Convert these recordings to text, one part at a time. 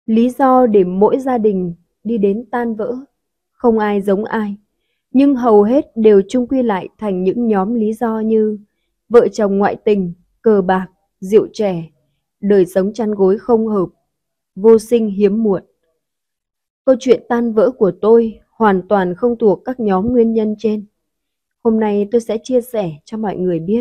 Lý do để mỗi gia đình đi đến tan vỡ, không ai giống ai, nhưng hầu hết đều chung quy lại thành những nhóm lý do như vợ chồng ngoại tình, cờ bạc, rượu chè, đời sống chăn gối không hợp, vô sinh hiếm muộn. Câu chuyện tan vỡ của tôi hoàn toàn không thuộc các nhóm nguyên nhân trên. Hôm nay tôi sẽ chia sẻ cho mọi người biết.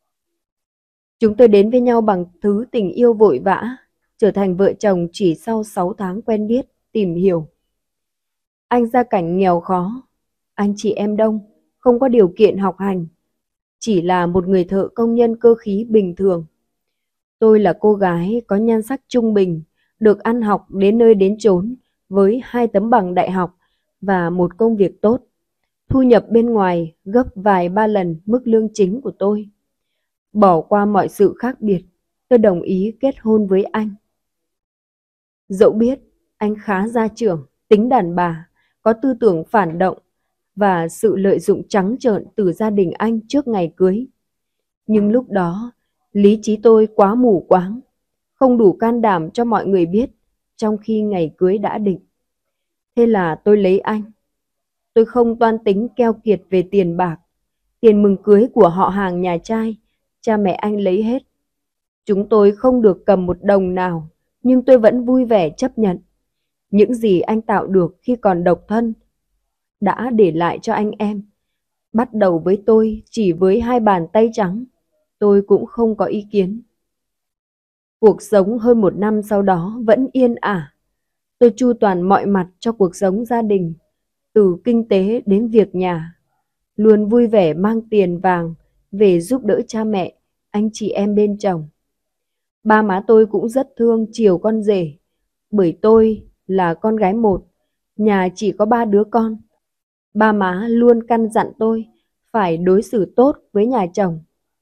Chúng tôi đến với nhau bằng thứ tình yêu vội vã, trở thành vợ chồng chỉ sau 6 tháng quen biết, tìm hiểu. Anh gia cảnh nghèo khó, anh chị em đông, không có điều kiện học hành, chỉ là một người thợ công nhân cơ khí bình thường. Tôi là cô gái có nhan sắc trung bình, được ăn học đến nơi đến chốn với 2 tấm bằng đại học và một công việc tốt. Thu nhập bên ngoài gấp vài ba lần mức lương chính của tôi. Bỏ qua mọi sự khác biệt, tôi đồng ý kết hôn với anh. Dẫu biết anh khá gia trưởng, tính đàn bà, có tư tưởng phản động và sự lợi dụng trắng trợn từ gia đình anh trước ngày cưới. Nhưng lúc đó, lý trí tôi quá mù quáng, không đủ can đảm cho mọi người biết, trong khi ngày cưới đã định. Thế là tôi lấy anh. Tôi không toan tính keo kiệt về tiền bạc. Tiền mừng cưới của họ hàng nhà trai, cha mẹ anh lấy hết. Chúng tôi không được cầm một đồng nào, nhưng tôi vẫn vui vẻ chấp nhận. Những gì anh tạo được khi còn độc thân đã để lại cho anh em. Bắt đầu với tôi chỉ với 2 bàn tay trắng, tôi cũng không có ý kiến. Cuộc sống hơn 1 năm sau đó vẫn yên ả. Tôi chu toàn mọi mặt cho cuộc sống gia đình, từ kinh tế đến việc nhà. Luôn vui vẻ mang tiền vàng về giúp đỡ cha mẹ, anh chị em bên chồng. Ba má tôi cũng rất thương chiều con rể, bởi tôi là con gái một, nhà chỉ có 3 đứa con. Ba má luôn căn dặn tôi phải đối xử tốt với nhà chồng.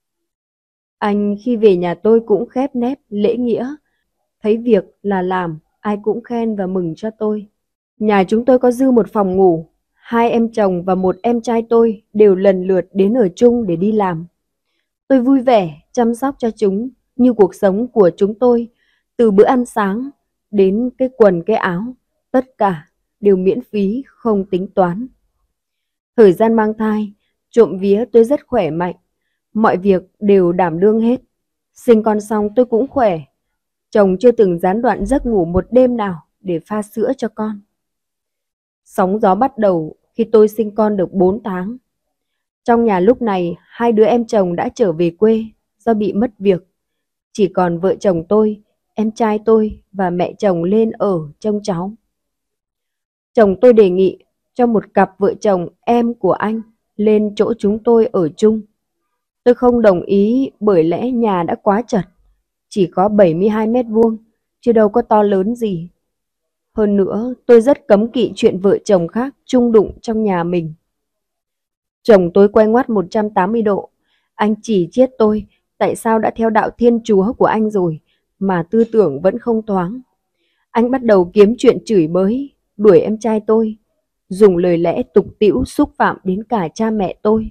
Anh khi về nhà tôi cũng khép nép, lễ nghĩa. Thấy việc là làm, ai cũng khen và mừng cho tôi. Nhà chúng tôi có dư một phòng ngủ. 2 em chồng và một em trai tôi đều lần lượt đến ở chung để đi làm. Tôi vui vẻ chăm sóc cho chúng như cuộc sống của chúng tôi, từ bữa ăn sáng đến cái quần cái áo, tất cả đều miễn phí, không tính toán. Thời gian mang thai, trộm vía tôi rất khỏe mạnh, mọi việc đều đảm đương hết. Sinh con xong tôi cũng khỏe, chồng chưa từng gián đoạn giấc ngủ một đêm nào để pha sữa cho con. Sóng gió bắt đầu khi tôi sinh con được 4 tháng. Trong nhà lúc này, 2 đứa em chồng đã trở về quê do bị mất việc. Chỉ còn vợ chồng tôi, em trai tôi và mẹ chồng lên ở trông cháu. Chồng tôi đề nghị cho một cặp vợ chồng em của anh lên chỗ chúng tôi ở chung. Tôi không đồng ý bởi lẽ nhà đã quá chật, chỉ có 72 mét vuông, chứ đâu có to lớn gì. Hơn nữa, tôi rất cấm kỵ chuyện vợ chồng khác chung đụng trong nhà mình. Chồng tôi quay ngoắt 180 độ, anh chỉ chiết tôi tại sao đã theo đạo Thiên Chúa của anh rồi mà tư tưởng vẫn không thoáng. Anh bắt đầu kiếm chuyện chửi bới, đuổi em trai tôi, dùng lời lẽ tục tĩu xúc phạm đến cả cha mẹ tôi.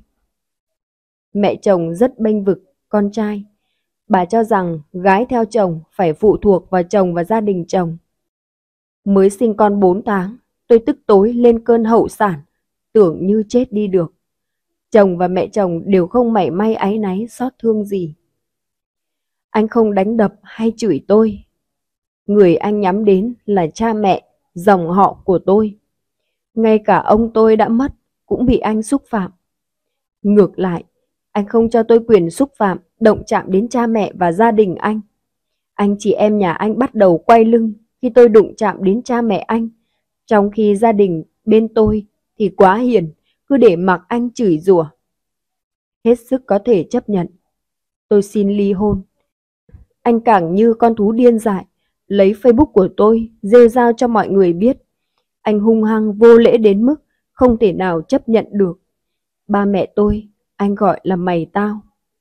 Mẹ chồng rất bênh vực con trai. Bà cho rằng gái theo chồng phải phụ thuộc vào chồng và gia đình chồng. Mới sinh con 4 tháng, tôi tức tối lên cơn hậu sản, tưởng như chết đi được. Chồng và mẹ chồng đều không mảy may áy náy xót thương gì. Anh không đánh đập hay chửi tôi. Người anh nhắm đến là cha mẹ, dòng họ của tôi. Ngay cả ông tôi đã mất cũng bị anh xúc phạm. Ngược lại, anh không cho tôi quyền xúc phạm, động chạm đến cha mẹ và gia đình anh. Anh chị em nhà anh bắt đầu quay lưng khi tôi đụng chạm đến cha mẹ anh, trong khi gia đình bên tôi thì quá hiền, cứ để mặc anh chửi rủa. Hết sức có thể chấp nhận. Tôi xin ly hôn. Anh càng như con thú điên dại, lấy Facebook của tôi rêu rao cho mọi người biết. Anh hung hăng vô lễ đến mức không thể nào chấp nhận được. Ba mẹ tôi, anh gọi là mày tao.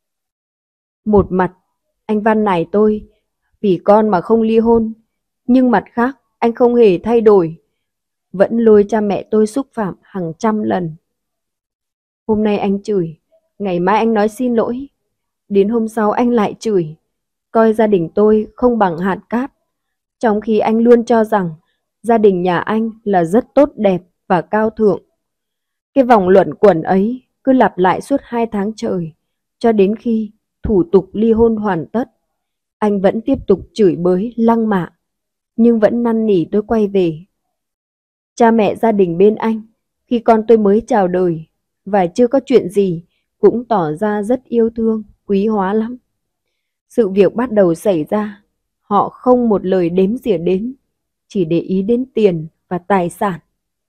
Một mặt, anh van nài tôi vì con mà không ly hôn, nhưng mặt khác, anh không hề thay đổi, vẫn lôi cha mẹ tôi xúc phạm hàng trăm lần. Hôm nay anh chửi, ngày mai anh nói xin lỗi, đến hôm sau anh lại chửi, coi gia đình tôi không bằng hạt cát. trong khi anh luôn cho rằng gia đình nhà anh là rất tốt đẹp và cao thượng. Cái vòng luẩn quẩn ấy cứ lặp lại suốt 2 tháng trời, cho đến khi thủ tục ly hôn hoàn tất. Anh vẫn tiếp tục chửi bới lăng mạ, nhưng vẫn năn nỉ tôi quay về. Cha mẹ gia đình bên anh, khi con tôi mới chào đời và chưa có chuyện gì, cũng tỏ ra rất yêu thương, quý hóa lắm. Sự việc bắt đầu xảy ra, họ không một lời đếm xỉa đến, chỉ để ý đến tiền và tài sản.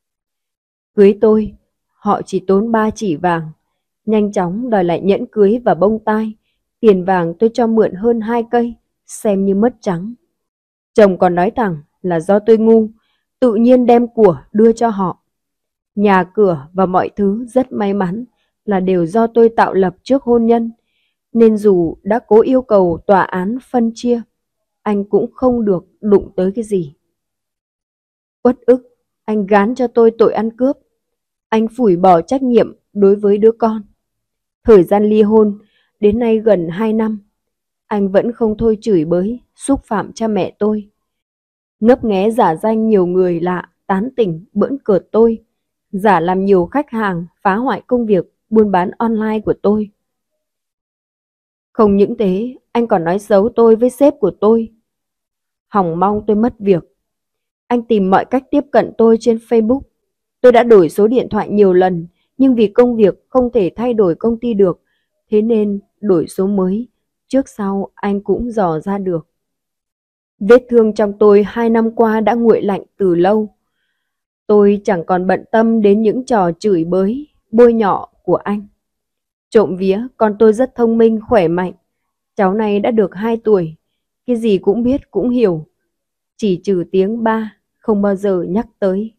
Cưới tôi, họ chỉ tốn 3 chỉ vàng, nhanh chóng đòi lại nhẫn cưới và bông tai. Tiền vàng tôi cho mượn hơn 2 cây, xem như mất trắng. Chồng còn nói thẳng là do tôi ngu, tự nhiên đem của đưa cho họ. Nhà cửa và mọi thứ rất may mắn là đều do tôi tạo lập trước hôn nhân, nên dù đã cố yêu cầu tòa án phân chia, anh cũng không được đụng tới cái gì. Uất ức, anh gán cho tôi tội ăn cướp. Anh phủi bỏ trách nhiệm đối với đứa con. Thời gian ly hôn đến nay gần 2 năm, anh vẫn không thôi chửi bới, xúc phạm cha mẹ tôi. Ngấp nghé giả danh nhiều người lạ tán tỉnh bỡn cợt tôi, giả làm nhiều khách hàng phá hoại công việc buôn bán online của tôi. Không những thế, anh còn nói xấu tôi với sếp của tôi, hòng mong tôi mất việc. Anh tìm mọi cách tiếp cận tôi trên Facebook. Tôi đã đổi số điện thoại nhiều lần, nhưng vì công việc không thể thay đổi công ty được, thế nên đổi số mới, trước sau anh cũng dò ra được. Vết thương trong tôi 2 năm qua đã nguội lạnh từ lâu. Tôi chẳng còn bận tâm đến những trò chửi bới, bôi nhọ của anh. Trộm vía, con tôi rất thông minh, khỏe mạnh. Cháu này đã được 2 tuổi, cái gì cũng biết cũng hiểu. Chỉ trừ tiếng ba, không bao giờ nhắc tới.